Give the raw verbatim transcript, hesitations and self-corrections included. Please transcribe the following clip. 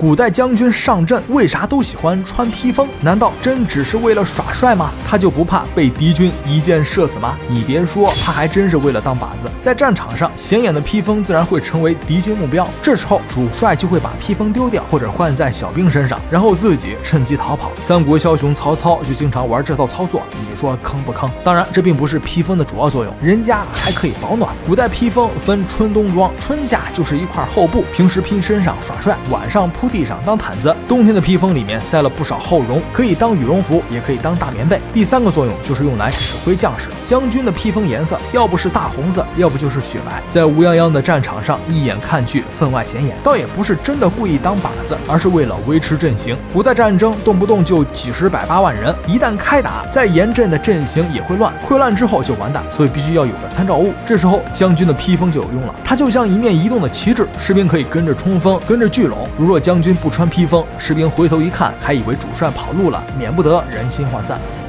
古代将军上阵为啥都喜欢穿披风？难道真只是为了耍帅吗？他就不怕被敌军一箭射死吗？你别说，他还真是为了当靶子。在战场上，显眼的披风自然会成为敌军目标，这时候主帅就会把披风丢掉，或者换在小兵身上，然后自己趁机逃跑。三国枭雄曹操就经常玩这套操作，你说坑不坑？当然，这并不是披风的主要作用，人家还可以保暖。古代披风分春冬装，春夏就是一块厚布，平时披身上耍帅，晚上铺地上当毯子。冬天的披风里面塞了不少厚绒，可以当羽绒服，也可以当大棉被。第三个作用就是用来指挥将士。将军的披风颜色要不是大红色，要不就是雪白，在乌泱泱的战场上一眼看去分外显眼。倒也不是真的故意当靶子，而是为了维持阵型。古代战争动不动就几十百八万人，一旦开打，再严阵的阵型也会乱，溃乱之后就完蛋，所以必须要有个参照物。这时候将军的披风就有用了，它就像一面移动的旗帜，士兵可以跟着冲锋，跟着聚拢。如若将军不穿披风，士兵回头一看，还以为主帅跑路了，免不得人心涣散。